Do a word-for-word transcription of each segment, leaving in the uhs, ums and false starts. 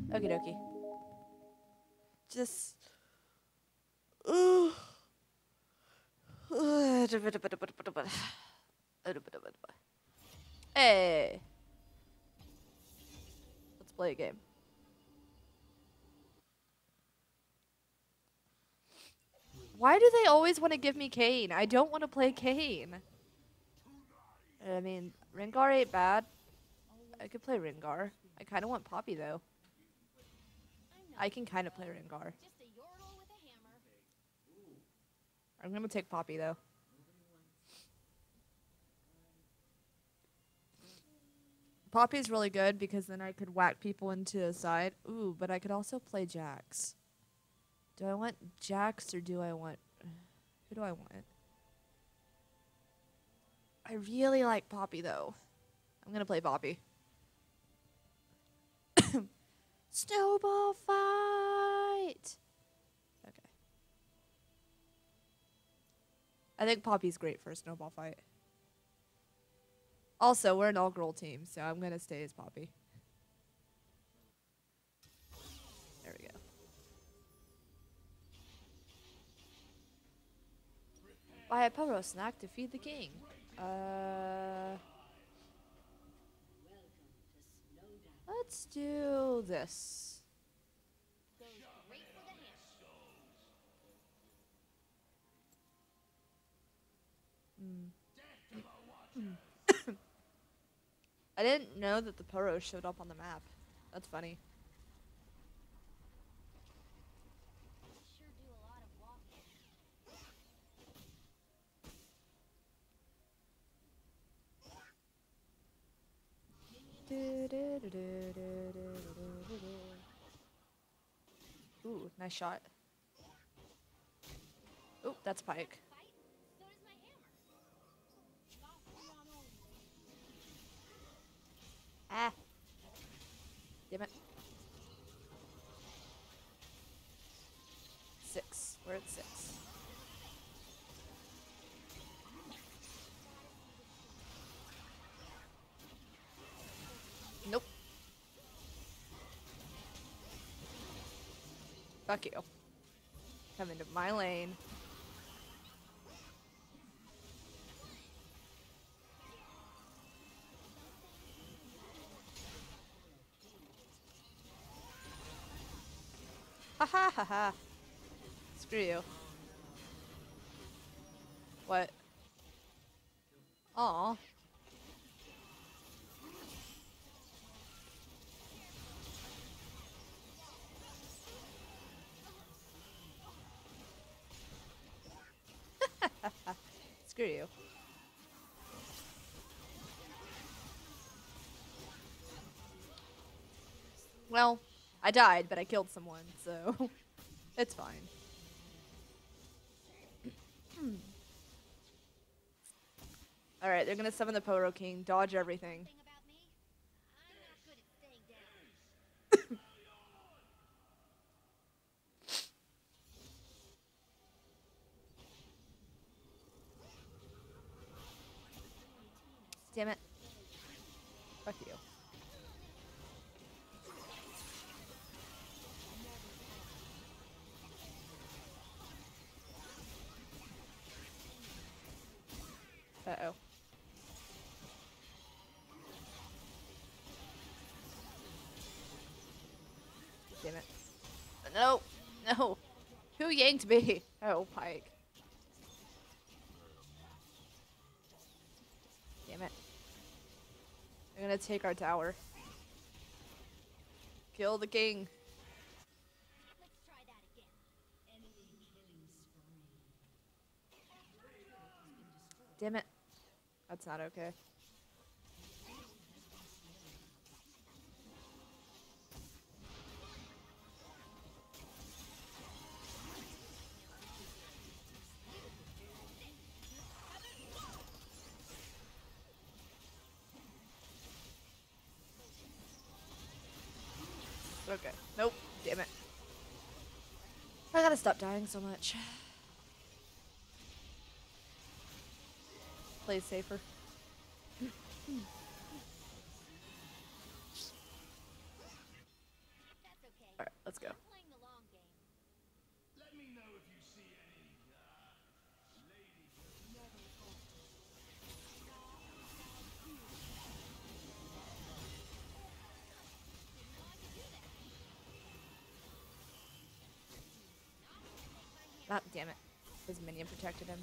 Okie dokie. Just. Uh, hey. Let's play a game. Why do they always want to give me Kane? I don't want to play Kane. I mean, Rengar ain't bad. I could play Rengar. I kind of want Poppy, though. I can kind of play Rengar. I'm going to take Poppy, though. Poppy's really good because then I could whack people into a side. Ooh, but I could also play Jax. Do I want Jax or do I want... Who do I want? I really like Poppy, though. I'm going to play Poppy. Snowball fight! Okay. I think Poppy's great for a snowball fight. Also, we're an all-girl team, so I'm going to stay as Poppy. There we go. Buy a Poro snack to feed the king. Uh, let's do this. Mm. I didn't know that the Poro showed up on the map. That's funny. Ooh, nice shot. Ooh, that's Pike. Ah. Damn it. Six. We're at six. Nope. Fuck you. Come into my lane. Ha ha ha ha. Screw you. What? Aw. Screw you. Well, I died, but I killed someone, so it's fine. Alright, they're gonna summon the Poro King, dodge everything. Damn it. Fuck you. Uh-oh. Damn it. No! No! Who yanked me? Oh, Pike. Damn it. They're gonna take our tower. Kill the king. Damn it. That's not okay. Okay. Nope. Damn it. I gotta stop dying so much. Play safer. Let's go. Ah, damn it. His minion protected him.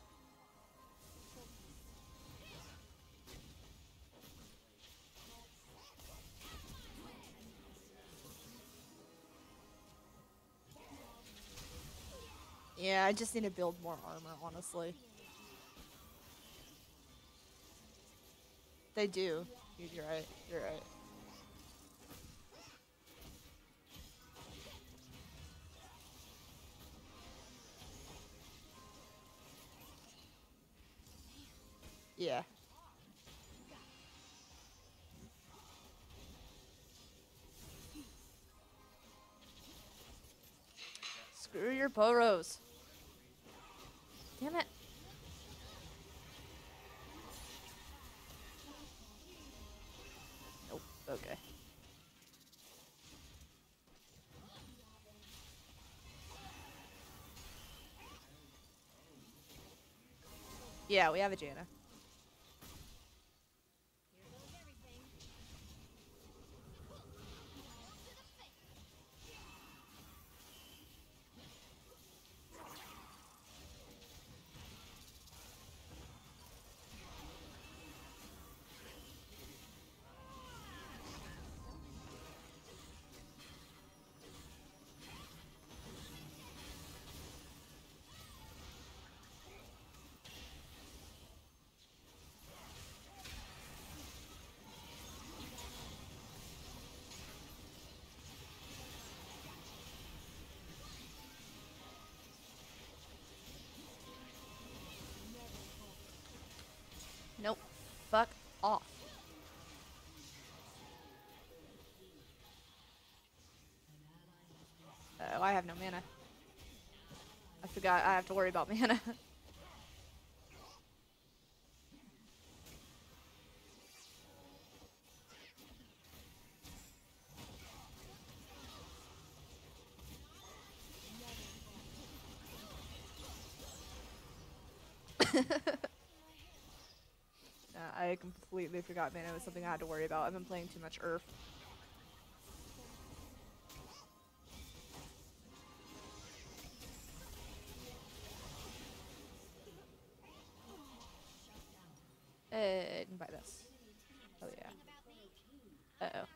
Yeah, I just need to build more armor, honestly. They do. You're right. You're right. Yeah. Screw your Poros. Damn it. Nope. Okay. Yeah, we have a Jaina. Nope. Fuck off. Oh, I have no mana. I forgot I have to worry about mana. uh, I completely forgot mana was something I had to worry about. I've been playing too much Earth. Uh, I can buy this. Oh yeah. Uh oh.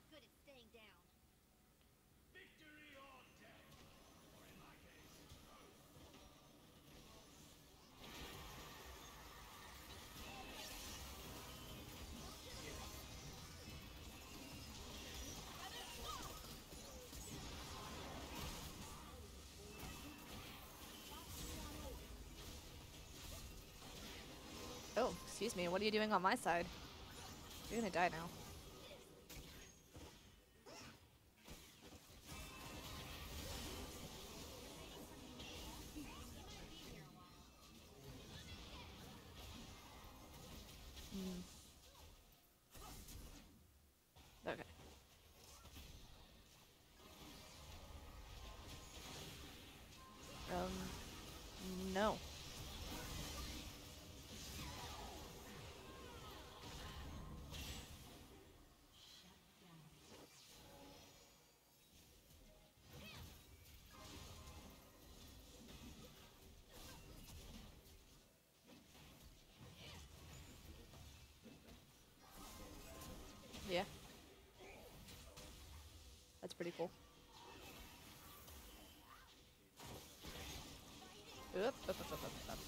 Oh, excuse me. What are you doing on my side? You're gonna die now. Mm. Okay. Um, no. Yeah. That's pretty cool. Oop, up, up, up, up, up.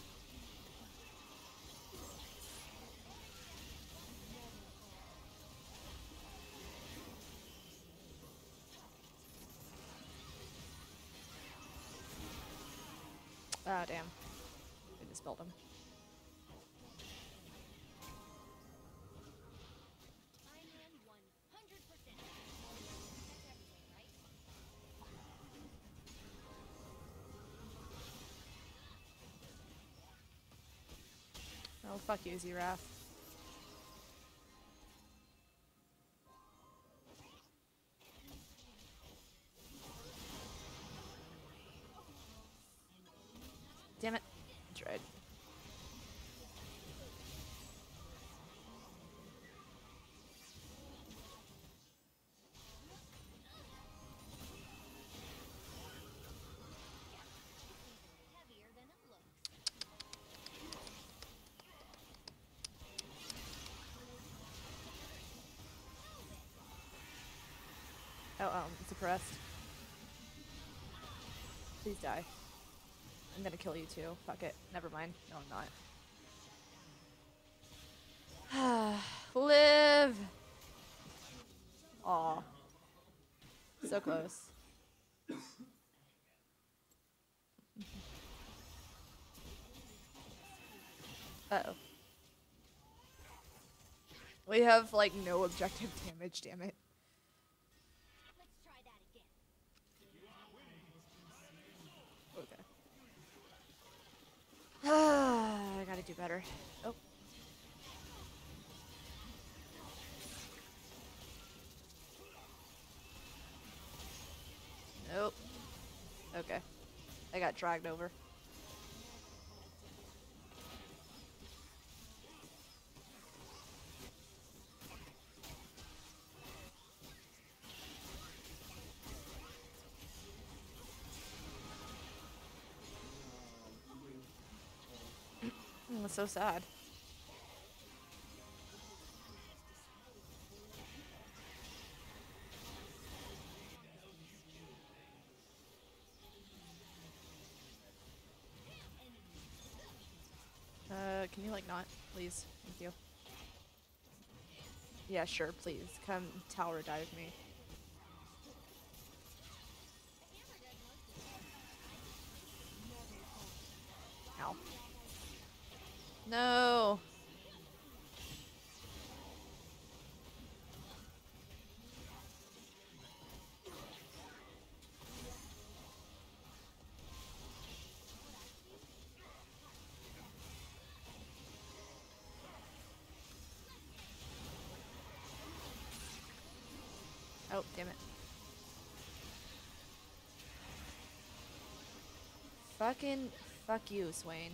Ah, damn. We just spelled him. Oh, fuck you, Z-Wrath. Damn it. I tried. Oh, um, suppressed. Please die. I'm gonna kill you too. Fuck it. Never mind. No, I'm not. Live! Aw. So close. Uh-oh. We have, like, no objective damage, damn it. Let's try that again. Okay. I gotta do better. Oh. Nope. Okay. I got dragged over. That's so sad. Uh, can you like not, please? Thank you. Yeah, sure, please. Come tower dive me. Ow. No! Oh, damn it. Fucking fuck you, Swain.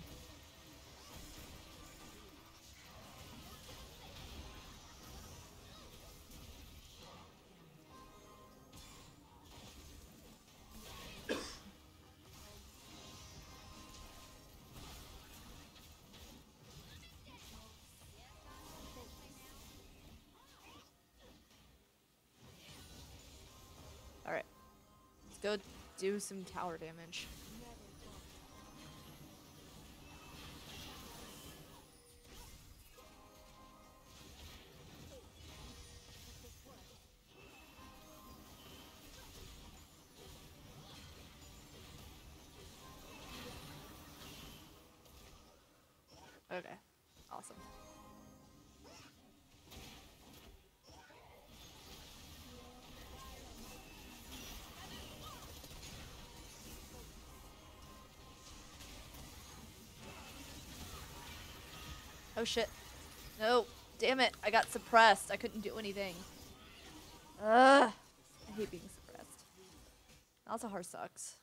Alright. Let's go do some tower damage. Okay. Awesome. Oh shit. No. Damn it. I got suppressed. I couldn't do anything. Ugh. I hate being suppressed. Also, hard sucks.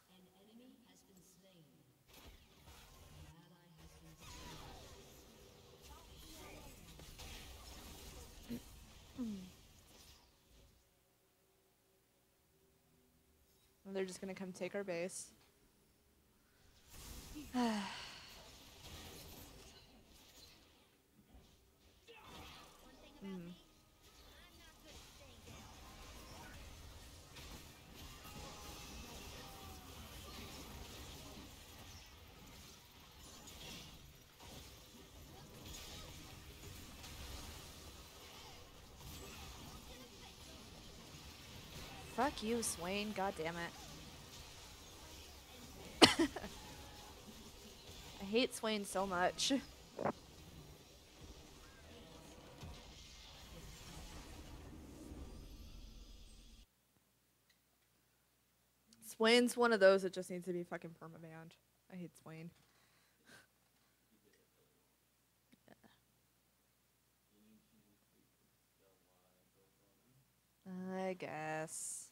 They're just gonna come take our base. mm. Fuck you, Swain. God damn it. I hate Swain so much. Swain's one of those that just needs to be fucking permabanned. I hate Swain. I guess.